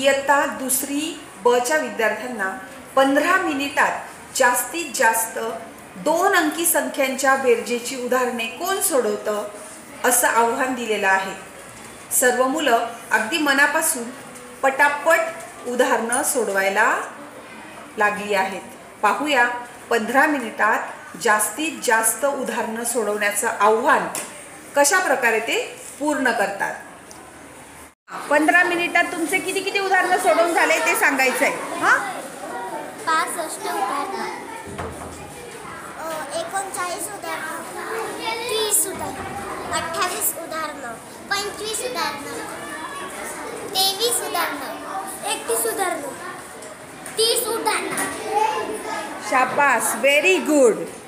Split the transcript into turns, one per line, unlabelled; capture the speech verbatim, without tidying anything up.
इयत्ता दुसरी बच्या विद्यार्थ्यांना पंधरा मिनिटात जास्तीत जास्त दोन अंकी संख्यांच्या बेरजेची उदाहरणे कोण सोडवतं असं आव्हान दिलेलं आहे। सर्व मुलं अगदी मनापासून पटापट उदाहरणं सोडवायला लागली आहेत। पाहूया पंधरा मिनिटात जास्तीत जास्त उदाहरणं सोडवण्याचं आव्हान कशा प्रकारे ते पूर्ण करतात। पंधरा मिनिटात तुमचे किती किती उदाहरणं सोडवून झाले ते सांगायचं आहे। हां,
पासष्ट उदाहरणं, एकोणचाळीस उदाहरणं, तीस उदाहरणं, अठ्ठावीस उदाहरणं, पंचवीस उदाहरणं, तेवीस उदाहरणं, एकतीस उदाहरणं, तीस उदाहरणं।
शाबास, व्हेरी गुड।